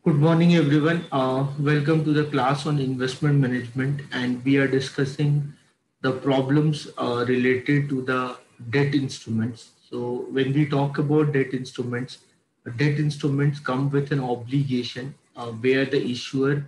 Good morning, everyone. Welcome to the class on investment management, and we are discussing the problems related to the debt instruments. So, when we talk about debt instruments come with an obligation where the issuer,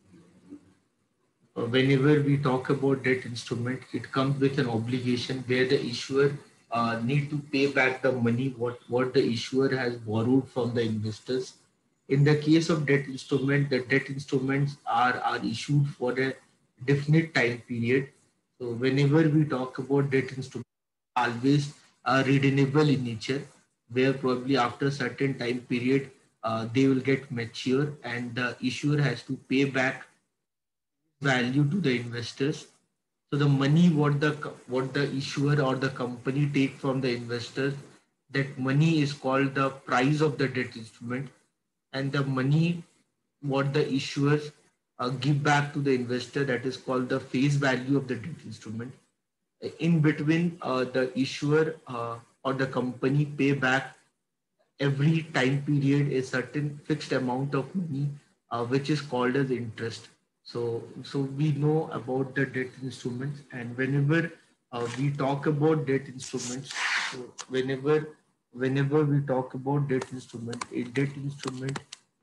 whenever we talk about debt instrument, it comes with an obligation where the issuer need to pay back the money what the issuer has borrowed from the investors. In the case of debt instrument, the debt instruments are issued for a definite time period. So whenever we talk about debt instruments, always redeemable in nature, where probably after a certain time period they will get mature and the issuer has to pay back value to the investors. So the money what the issuer or the company take from the investors, that money is called the price of the debt instrument, and the money what the issuers give back to the investor, that is called the face value of the debt instrument. In between, the issuer or the company pay back every time period a certain fixed amount of money, which is called as interest. So we know about the debt instruments, and whenever we talk about debt instruments, so whenever we talk about debt instrument, a debt instrument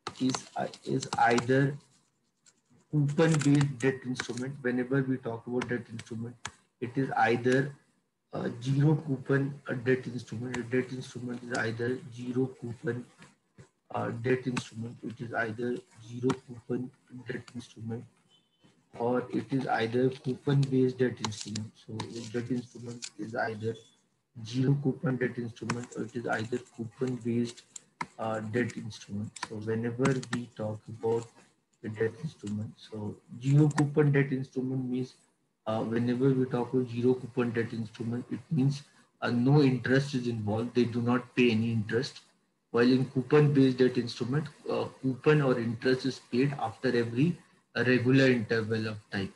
is either coupon based debt instrument. Whenever we talk about debt instrument, it is either zero coupon debt instrument. A debt instrument is either zero coupon debt instrument, it is either zero coupon debt instrument, or it is either coupon based debt instrument. So debt instrument is either zero coupon debt instrument, or it is either coupon based debt instrument. So whenever we talk about the debt instrument, so zero coupon debt instrument means whenever we talk about zero coupon debt instrument, it means no interest is involved. They do not pay any interest. While in coupon based debt instrument, coupon or interest is paid after every regular interval of time.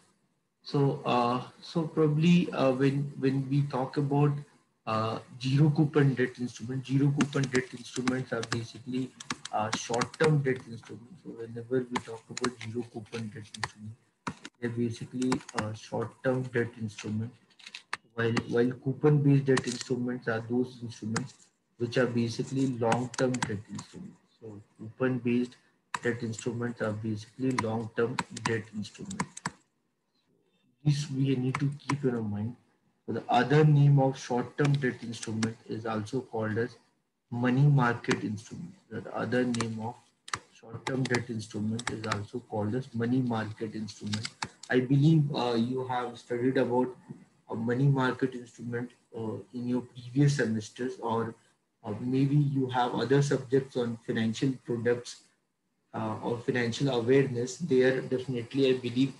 So probably when we talk about zero coupon debt instruments, zero coupon debt instruments are basically short-term debt instruments. So whenever we talk about zero coupon debt instruments, they're basically short-term debt instruments. While coupon-based debt instruments are those instruments which are basically long-term debt instruments. So coupon-based debt instruments are basically long-term debt instruments. This we need to keep in our mind. So the other name of short-term debt instrument is also called as money market instrument. The other name of short-term debt instrument is also called as money market instrument. I believe you have studied about a money market instrument in your previous semesters, or maybe you have other subjects on financial products or financial awareness. There definitely I believe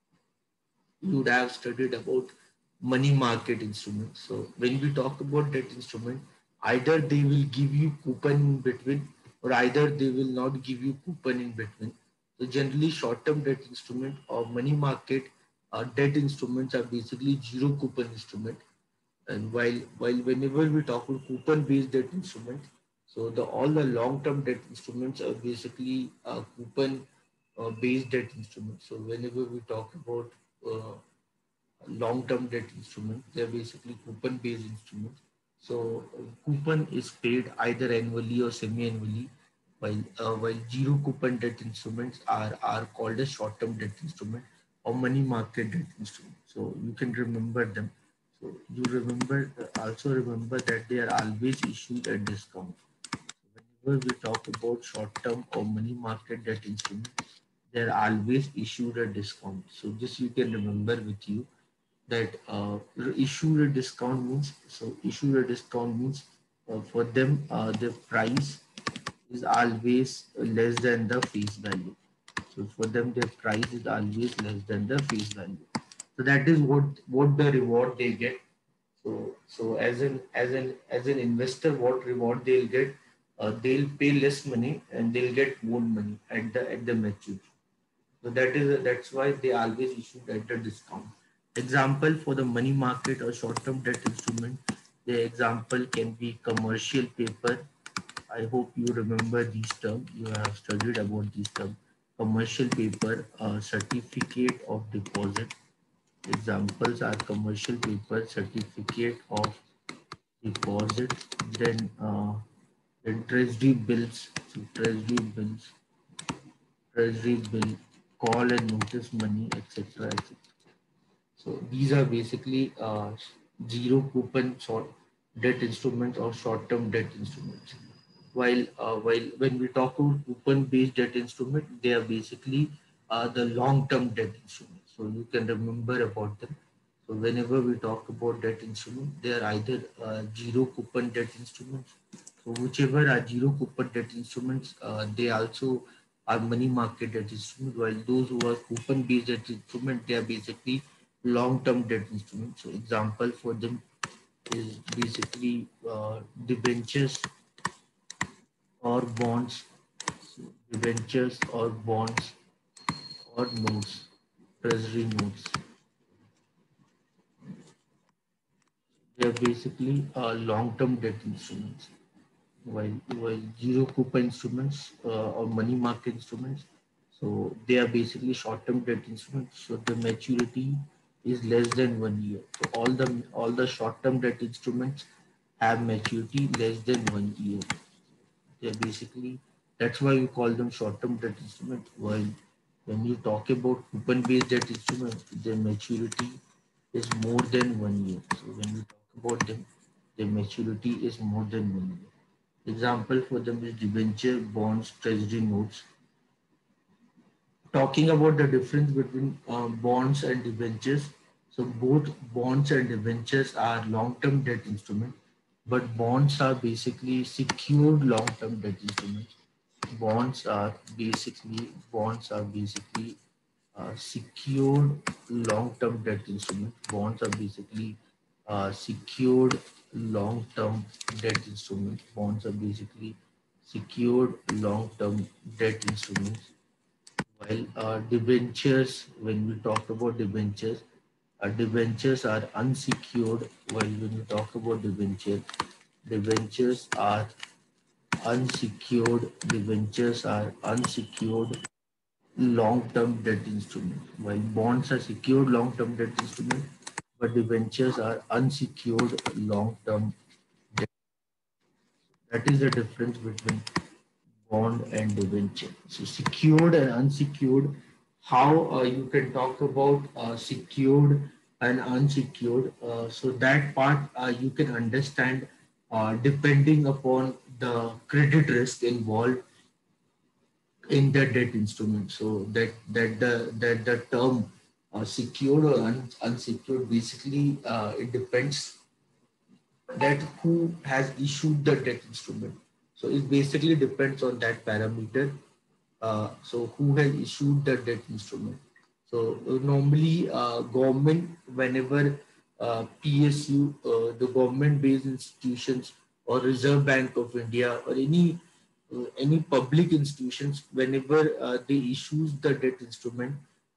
you would have studied about money market instruments. So when we talk about debt instrument, either they will give you coupon in between, or either they will not give you coupon in between. So generally short-term debt instrument or money market debt instruments are basically zero coupon instrument. And while whenever we talk about coupon based debt instruments, so the all the long-term debt instruments are basically coupon based debt instruments. So whenever we talk about long-term debt instruments, they're basically coupon-based instruments. So coupon is paid either annually or semi-annually, while zero coupon debt instruments are called as short-term debt instrument or money market debt instrument. So you can remember them. So you remember also remember that they are always issued at discount. Whenever we talk about short-term or money market debt instruments, they are always issued at discount. So this you can remember with you, that issued a discount means, so issued a discount means for them the price is always less than the face value. So for them their price is always less than the face value. So that is what the reward they get. So as an investor, what reward they'll get, they'll pay less money and they'll get more money at the maturity. So that's why they always issued at a discount. Example for the money market or short-term debt instrument, the example can be commercial paper, I hope you remember these terms. You have studied about these terms. Commercial paper, certificate of deposit. Examples are commercial paper, certificate of deposit, then treasury bills, so treasury bill, call and notice money, etc. etc. So these are basically zero coupon short debt instruments or short-term debt instruments. While when we talk about coupon-based debt instrument, they are basically the long-term debt instruments. So you can remember about them. So whenever we talk about debt instruments, they are either zero coupon debt instruments. So whichever are zero coupon debt instruments, they also are money market debt instruments. While those who are coupon-based debt instruments, they are basically long-term debt instruments. So example for them is basically debentures or bonds, so debentures or bonds or notes, treasury notes. They are basically long-term debt instruments. While zero coupon instruments or money market instruments, so they are basically short-term debt instruments. So the maturity is less than 1 year. So all the short-term debt instruments have maturity less than 1 year. They're basically, that's why we call them short-term debt instruments. While when you talk about coupon-based debt instruments, their maturity is more than 1 year. So when we talk about them, their maturity is more than 1 year. Example for them is debenture, bonds, treasury notes. Talking about the difference between bonds and debentures. So both bonds and debentures are long-term debt instruments, but secured long-term debt instruments. Bonds are basically secured long-term debt instruments. Bonds are basically secured long-term debt instruments. Bonds are basically secured long-term debt instruments. While debentures, when we talk about debentures are unsecured. While when we talk about debentures are unsecured. Debentures are unsecured long-term debt instrument. While bonds are secured long-term debt instrument, but debentures are unsecured long-term debt. That is the difference between bond and debenture. So secured and unsecured, how you can talk about secured and unsecured. So that part you can understand depending upon the credit risk involved in the debt instrument. So that the term secured or unsecured, basically it depends that who has issued the debt instrument. So it basically depends on that parameter. So who has issued the debt instrument? So normally government, whenever PSU, the government-based institutions or Reserve Bank of India or any public institutions, whenever they issues the debt instrument,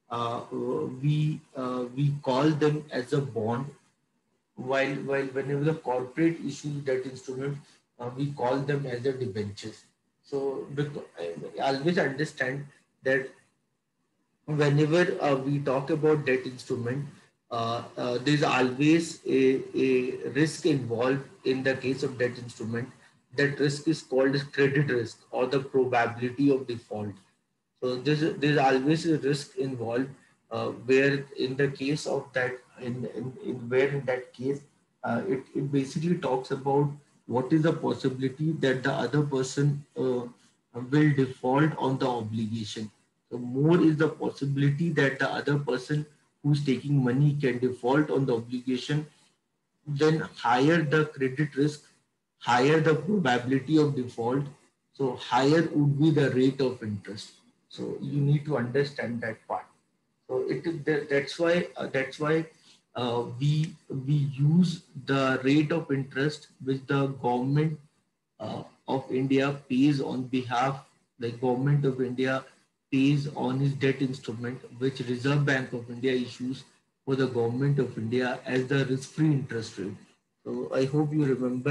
we call them as a bond. While whenever the corporate issues debt instrument, we call them as a debentures. So because I always understand that whenever we talk about debt instrument, there's always a risk involved in the case of debt instrument. That risk is called as credit risk or the probability of default. So there's always a risk involved where in the case of that in that case it basically talks about what is the possibility that the other person will default on the obligation. So more is the possibility that the other person who's taking money can default on the obligation, then higher the credit risk, higher the probability of default, so higher would be the rate of interest. So you need to understand that part. So that's why we use the rate of interest which the government of India pays on behalf, the government of India pays on his debt instrument, which Reserve Bank of India issues for the government of India as the risk-free interest rate. So I hope you remember.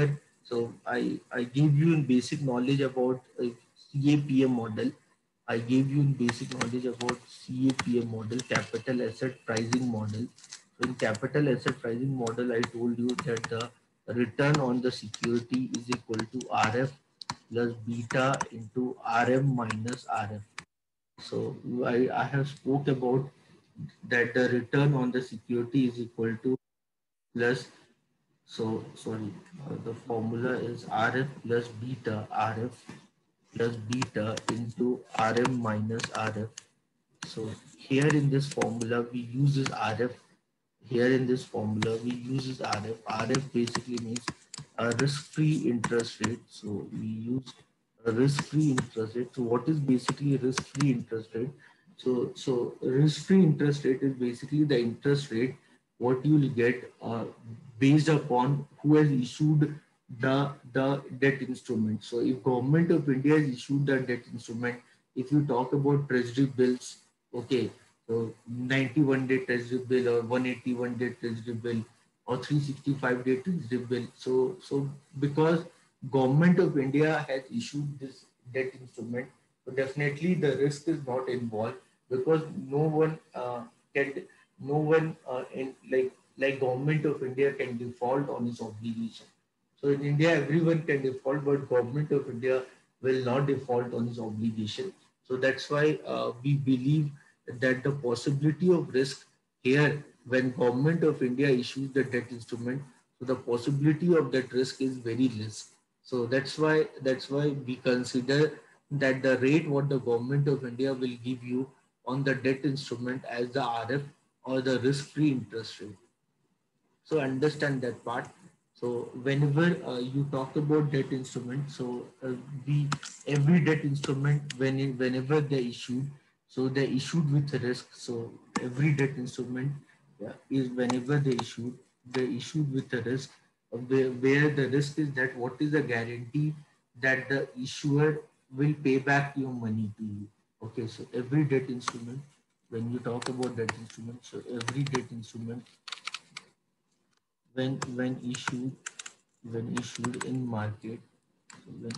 I gave you in basic knowledge about CAPM model. I gave you in basic knowledge about CAPM model, capital asset pricing model. So in capital asset pricing model, I told you that the return on the security is equal to RF plus beta into RM minus RF. So I have spoke about that the return on the security is equal to plus, so sorry, the formula is RF plus beta, RF plus beta into RM minus RF. So here in this formula we use this RF. Here in this formula we use this RF. RF basically means a risk-free interest rate. So we use a risk-free interest rate. So what is basically risk-free interest rate? So risk-free interest rate is basically the interest rate what you will get based upon who has issued the debt instrument. So if government of India has issued the debt instrument, if you talk about treasury bills, okay, so 91-day treasury bill or 181-day treasury bill or 365-day treasury bill. So because government of India has issued this debt instrument, so definitely the risk is not involved because can no one in like government of India can default on its obligation. So in India, everyone can default, but government of India will not default on its obligation. So that's why we believe that the possibility of risk here, when government of India issues the debt instrument, so the possibility of that risk is very less. So that's why we consider that the rate what the government of India will give you on the debt instrument as the RF or the risk-free interest rate. So understand that part. So whenever you talk about debt instrument, so we every debt instrument whenever they issued, so they issued with risk. So every debt instrument, yeah, is whenever they issued with a risk, where the risk is that what is the guarantee that the issuer will pay back your money to you. Okay, so every debt instrument, when you talk about debt instrument, so every debt instrument when issued in market, so when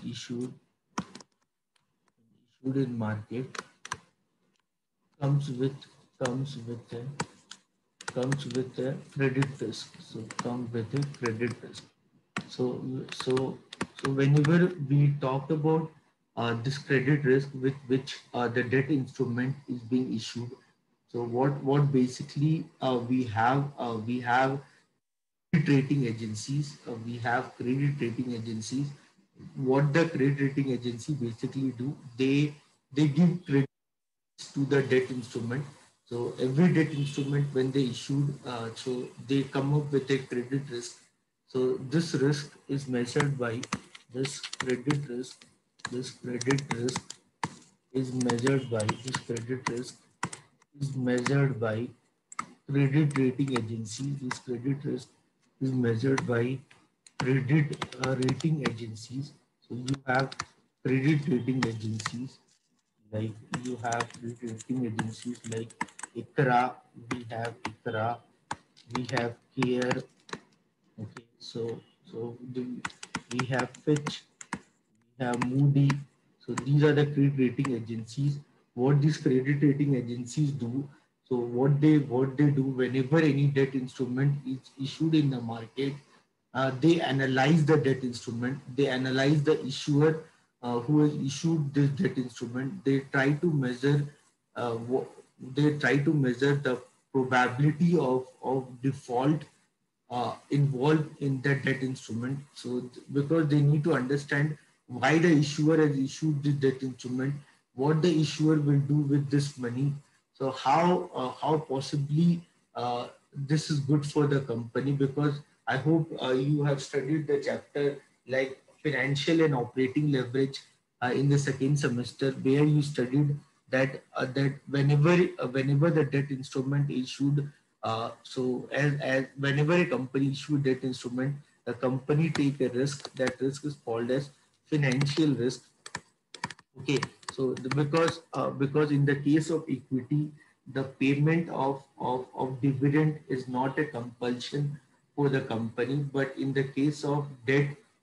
issued in market comes with comes with a comes with a credit risk. So comes with a credit risk. So so so whenever we talk about this credit risk with which the debt instrument is being issued, so what basically we have credit rating agencies. We have credit rating agencies. What the credit rating agency basically do, they give credit to the debt instrument. So every debt instrument when they issued, so they come up with a credit risk. So this risk is measured by this credit risk. This credit risk is measured by this credit risk is measured by credit rating agencies. This credit risk is measured by credit rating agencies. So you have credit rating agencies like you have credit rating agencies like ICRA. We have ICRA. We have CARE. Okay, we have Fitch. We have Moody. So these are the credit rating agencies. What these credit rating agencies do, so what they do whenever any debt instrument is issued in the market, they analyze the debt instrument. They analyze the issuer who has issued this debt instrument. They try to measure uh, the probability of default involved in that debt instrument. So because they need to understand why the issuer has issued this debt instrument, what the issuer will do with this money. So how possibly this is good for the company, because I hope you have studied the chapter like financial and operating leverage in the second semester, where you studied that whenever the debt instrument issued, as whenever a company issue debt instrument, the company take a risk. That risk is called as financial risk. Okay, so because in the case of equity, the payment of dividend is not a compulsion for the company, but in the case of debt,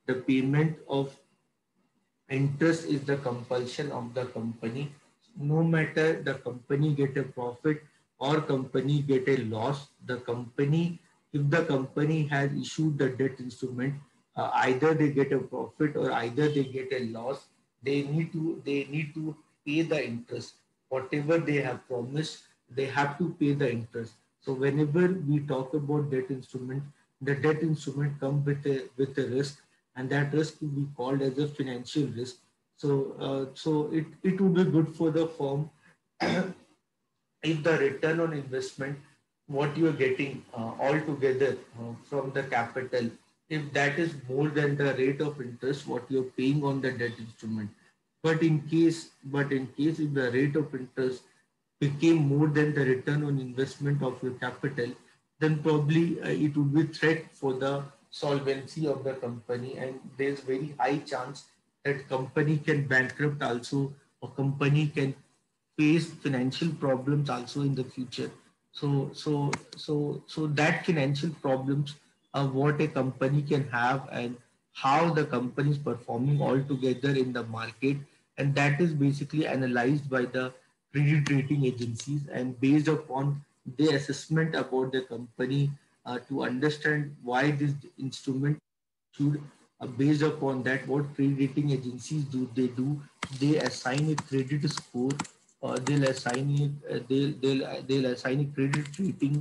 the payment of interest is the compulsion of the company. No matter the company get a profit or company get a loss, the company, if the company has issued the debt instrument, either they get a profit or either they get a loss, they need to pay the interest. Whatever they have promised, they have to pay the interest. So whenever we talk about debt instrument, the debt instrument comes with a risk, and that risk will be called as a financial risk. So it would be good for the firm if the return on investment, what you are getting altogether from the capital, if that is more than the rate of interest what you are paying on the debt instrument. But in case if the rate of interest became more than the return on investment of your capital, then probably it would be threat for the solvency of the company, and there's very high chance that company can bankrupt also, or company can face financial problems also in the future. So that financial problems are what a company can have, and how the company is performing altogether in the market, and that is basically analyzed by the credit rating agencies, and based upon their assessment about the company, to understand why this instrument should, based upon that, what credit rating agencies do, they assign a credit score, or they'll assign a credit rating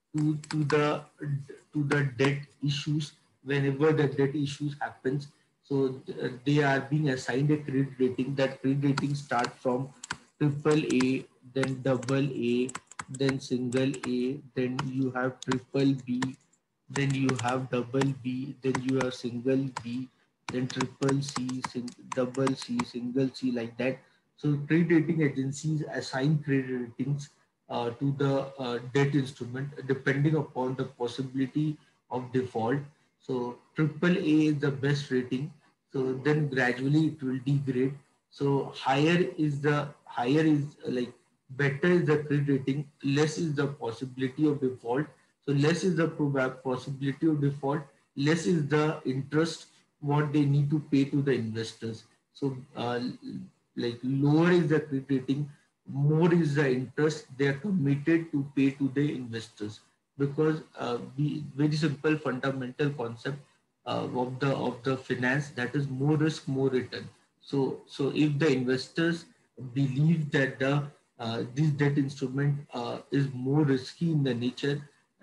to the debt issues. Whenever the debt issues happens, so they are being assigned a credit rating. That credit rating start from triple A, then double A, then single A, then you have triple B, then you have double B, then you have single B, then triple C, double C, single C, like that. So credit rating agencies assign credit ratings to the debt instrument depending upon the possibility of default. So triple A is the best rating. So then gradually it will degrade. So higher is like better is the credit rating, less is the possibility of default. So less is the possibility of default, less is the interest what they need to pay to the investors. So like lower is the credit rating, more is the interest they are committed to pay to the investors. Because very simple fundamental concept of the finance, that is more risk, more return. So if the investors believe that this debt instrument is more risky in the nature,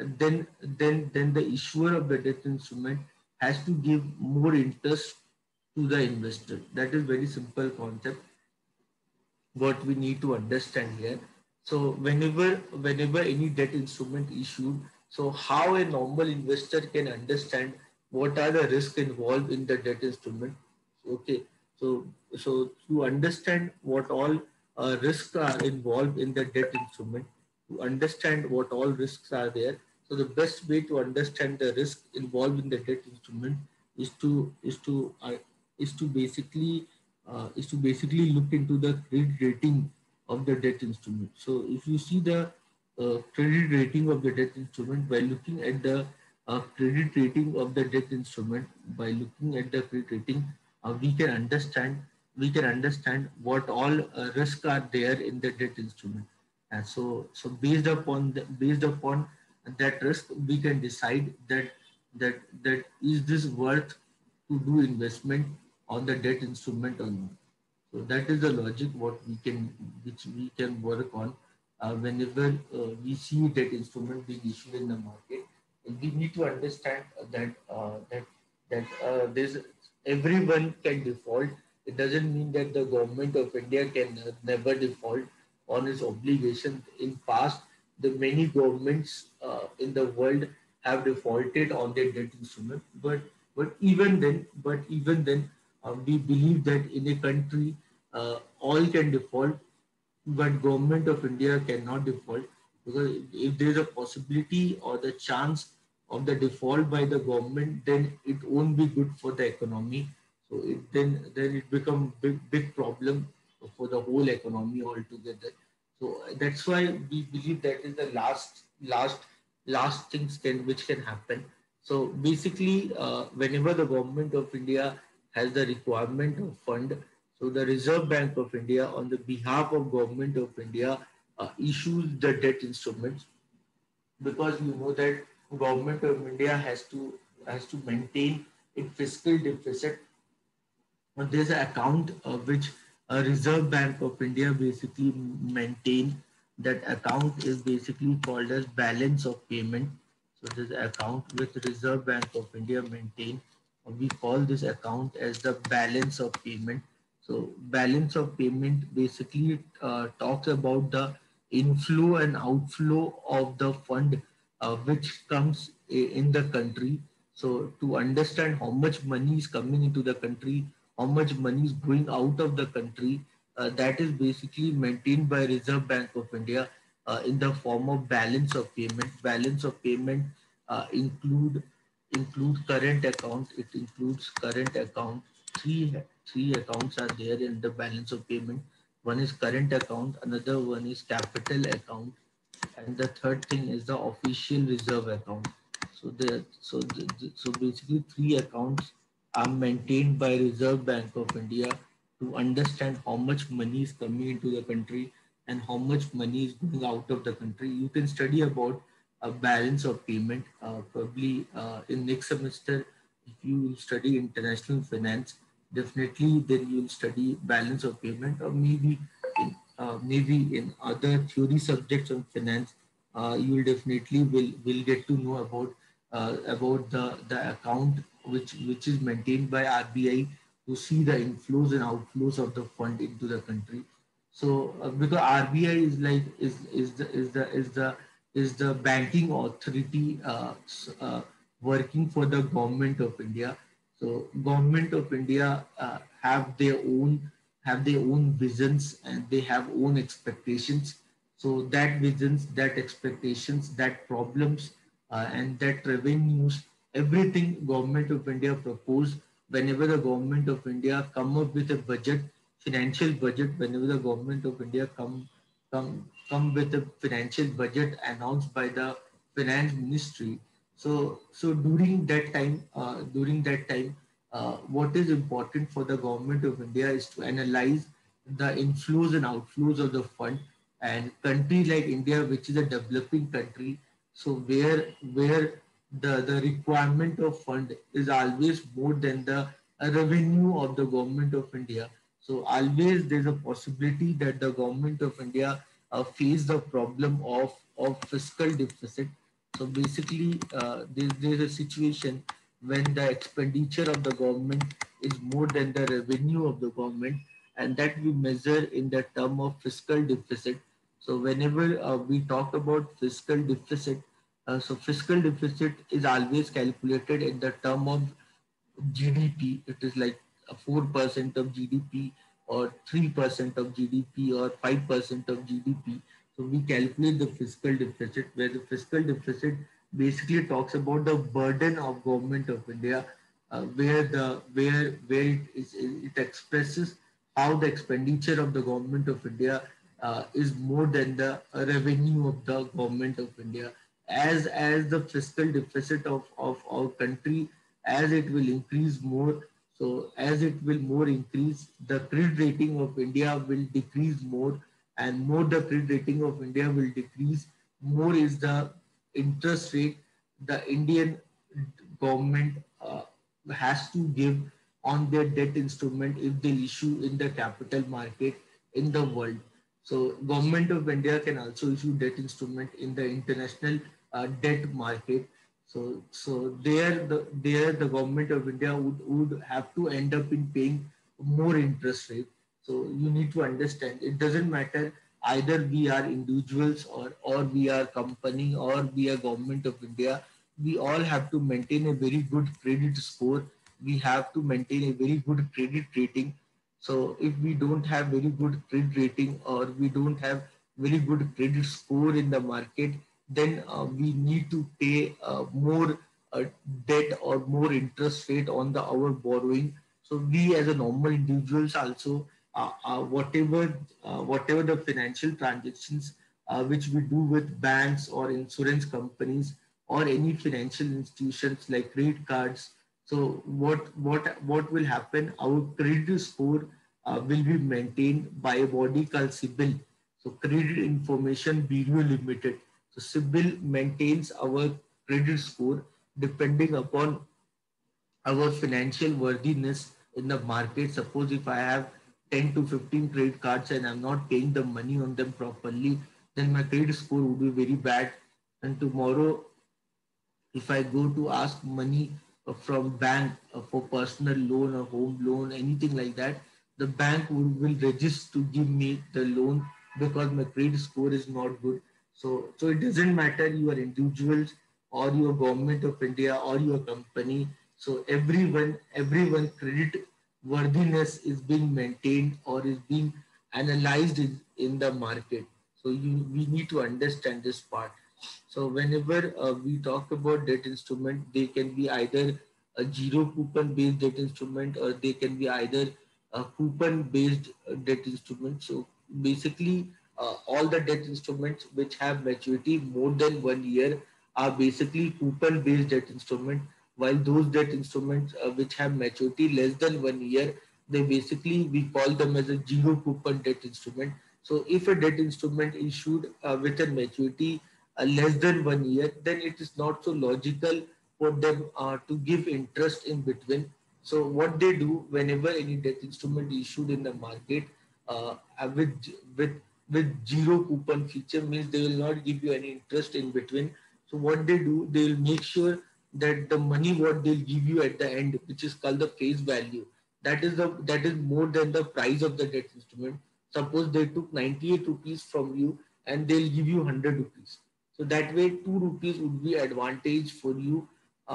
then the issuer of the debt instrument has to give more interest to the investor. That is very simple concept what we need to understand here. So whenever any debt instrument issued, so how a normal investor can understand what are the risks involved in the debt instrument. Okay, so to understand what all risks are involved in the debt instrument, to understand what all risks are there. So the best way to understand the risk involved in the debt instrument is to is to uh, is to basically look into the credit rating of the debt instrument. So if you see the credit rating of the debt instrument by looking at the credit rating of the debt instrument, by looking at the credit rating, we can understand what all risks are there in the debt instrument. And so based upon that risk, we can decide that is this worth to do investment on the debt instrument or not. So that is the logic which we can work on whenever we see debt instrument being issued in the market. We need to understand that there's everyone can default. It doesn't mean that the government of India can never default on its obligation. In past, the many governments in the world have defaulted on their debt instrument, but even then, we believe that in a country all can default, but government of India cannot default, because if there is a possibility or the chance of the default by the government, then it won't be good for the economy. So then it become big problem for the whole economy altogether. So that's why we believe that is the last things which can happen. So basically, whenever the government of India has the requirement of fund, so the Reserve Bank of India, on the behalf of government of India, issues the debt instruments, because you know that government of India has to maintain its fiscal deficit. There's an account which Reserve Bank of India basically maintain. That account is basically called as balance of payment. So there's an account with Reserve Bank of India maintain. We call this account as the balance of payment. So balance of payment basically talks about the inflow and outflow of the fund which comes in the country. So to understand how much money is coming into the country, how much money is going out of the country, that is basically maintained by Reserve Bank of India in the form of balance of payment. Balance of payment uh, include include current account. It includes current account. Three accounts are there in the balance of payment. One is current account, another one is capital account, and the third thing is the official reserve account. So basically three accounts are maintained by Reserve Bank of India to understand how much money is coming into the country and how much money is going out of the country. You can study about a balance of payment probably in next semester. If you will study international finance, definitely then you will study balance of payment, or maybe in other theory subjects on finance, you will definitely will get to know about the account which is maintained by RBI to see the inflows and outflows of the fund into the country. So because RBI is like is the banking authority working for the government of India. So government of India have their own visions and they have own expectations. So that visions, that expectations, that problems, and that revenues, everything government of India propose. Whenever the government of India come up with a budget, financial budget, whenever the government of India come with a financial budget announced by the finance ministry. So during that time, what is important for the government of India is to analyze the inflows and outflows of the fund. And country like India, which is a developing country, so where the requirement of fund is always more than the revenue of the government of India. So always there's a possibility that the government of India face the problem of fiscal deficit. So basically, there's a situation when the expenditure of the government is more than the revenue of the government, and that we measure in the term of fiscal deficit. So whenever we talk about fiscal deficit, so fiscal deficit is always calculated in the term of GDP. It is like 4% of GDP or 3% of GDP or 5% of GDP. So we calculate the fiscal deficit, where the fiscal deficit basically talks about the burden of government of India, where it expresses how the expenditure of the government of India is more than the revenue of the government of India. As the fiscal deficit of our country, as it will increase more, so as it will more increase, the credit rating of India will decrease more, and more the credit rating of India will decrease, more is the interest rate the Indian government has to give on their debt instrument if they issue in the capital market in the world. So government of India can also issue debt instrument in the international debt market. So there the government of India would have to end up in paying more interest rate. So you need to understand it doesn't matter either we are individuals or we are company or we are government of India. We all have to maintain a very good credit score. We have to maintain a very good credit rating. So if we don't have very good credit rating or we don't have very good credit score in the market, then we need to pay more uh, debt or more interest rate on the our borrowing. So we as a normal individuals also whatever the financial transactions which we do with banks or insurance companies or any financial institutions like credit cards. So what will happen? Our credit score will be maintained by a body called CIBIL. So Credit Information Bureau Limited. So CIBIL maintains our credit score depending upon our financial worthiness in the market. Suppose if I have 10 to 15 credit cards and I'm not paying the money on them properly, then my credit score would be very bad. And tomorrow, if I go to ask money from bank for personal loan or home loan, anything like that, the bank will resist to give me the loan because my credit score is not good. So it doesn't matter you are individuals or your government of India or your company. So everyone credit worthiness is being maintained or is being analyzed in the market. So we need to understand this part. So whenever we talk about debt instrument, they can be either a zero coupon based debt instrument or they can be either a coupon based debt instrument. So basically, all the debt instruments which have maturity more than 1 year are basically coupon based debt instrument, while those debt instruments which have maturity less than 1 year, they basically we call them as a zero coupon debt instrument. So if a debt instrument issued with a maturity less than 1 year, then it is not so logical for them to give interest in between. So what they do whenever any debt instrument issued in the market uh, with with zero coupon feature means they will not give you any interest in between. So what they do, they will make sure that the money what they'll give you at the end, which is called the face value, that is more than the price of the debt instrument. Suppose they took 98 rupees from you and they'll give you 100 rupees. So that way 2 rupees would be advantage for you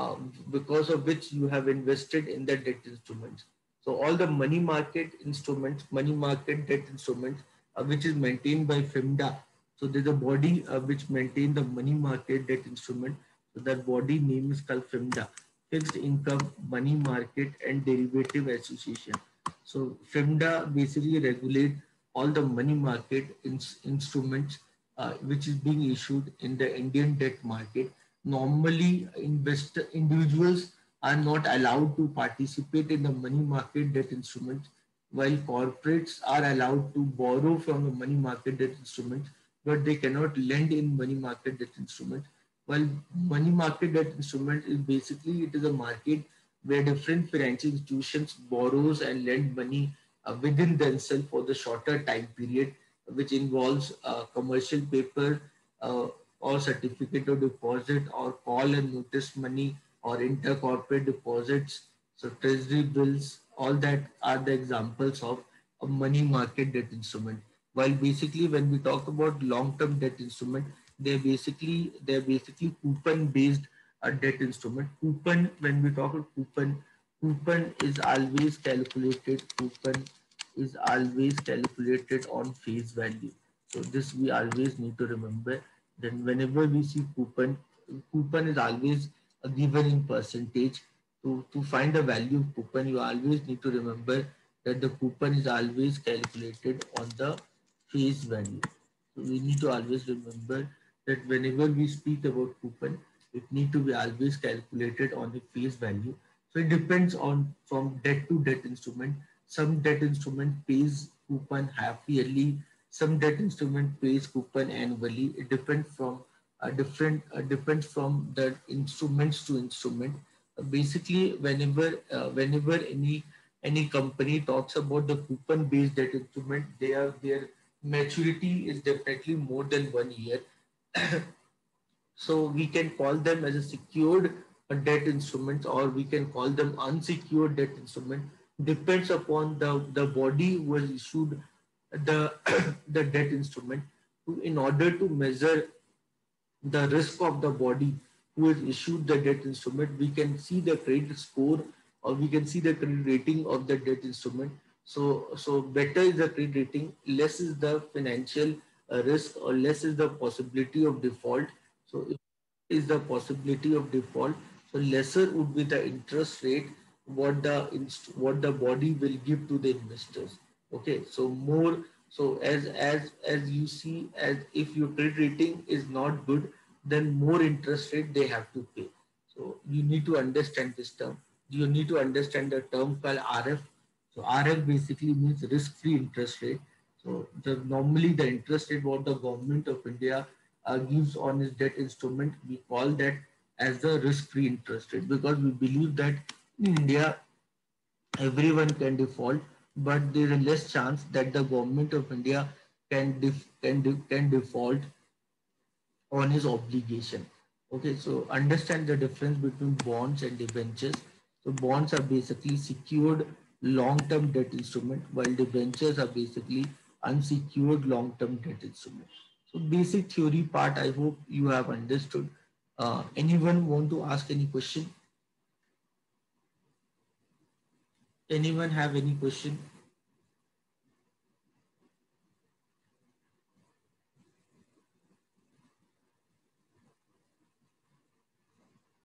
because of which you have invested in the debt instruments. So all the money market instruments, money market debt instruments, which is maintained by FIMDA. So there's a body which maintain the money market debt instrument. So that body name is called FIMDA, Fixed Income Money Market and Derivative Association. So FIMDA basically regulate all the money market instruments which is being issued in the Indian debt market. Normally, investor individuals are not allowed to participate in the money market debt instruments, while corporates are allowed to borrow from the money market debt instruments, but they cannot lend in money market debt instruments. While money market debt instrument is basically it is a market where different financial institutions borrows and lend money within themselves for the shorter time period, which involves commercial paper uh, or certificate of deposit or call and notice money or intercorporate deposits. So treasury bills, all that are the examples of a money market debt instrument. While basically when we talk about long-term debt instrument, they're basically coupon-based debt instrument. Coupon, when we talk about coupon is always calculated. Coupon is always calculated on face value. So this we always need to remember. Then whenever we see coupon is always given in percentage. To find the value of coupon, you always need to remember that the coupon is always calculated on the face value. So we need to always remember that whenever we speak about coupon, it need to be always calculated on the face value. So it depends on from debt to debt instrument. Some debt instrument pays coupon half yearly. Some debt instrument pays coupon annually. It depends from depends from the instruments to instrument. Basically, whenever any company talks about the coupon based debt instrument, their maturity is definitely more than 1 year. So we can call them as a secured debt instruments or we can call them unsecured debt instrument. Depends upon the body who has issued the the debt instrument in order to measure the risk of the body who has issued the debt instrument. We can see the credit score or we can see the credit rating of the debt instrument. So better is the credit rating, less is the financial risk or less is the possibility of default. So if is the possibility of default, so lesser would be the interest rate what the body will give to the investors. Okay, so more, so as you see, as if your credit rating is not good, then more interest rate they have to pay. So you need to understand this term. You need to understand the term called RF. So RF basically means risk-free interest rate. So normally the interest rate what the government of India gives on its debt instrument, we call that as the risk-free interest rate, because we believe that in India everyone can default, but there is less chance that the government of India can default on his obligation. Okay, so understand the difference between bonds and debentures. So bonds are basically secured long-term debt instrument, while debentures are basically unsecured long-term debt instrument. So basic theory part, I hope you have understood. Anyone want to ask any question? Anyone have any question?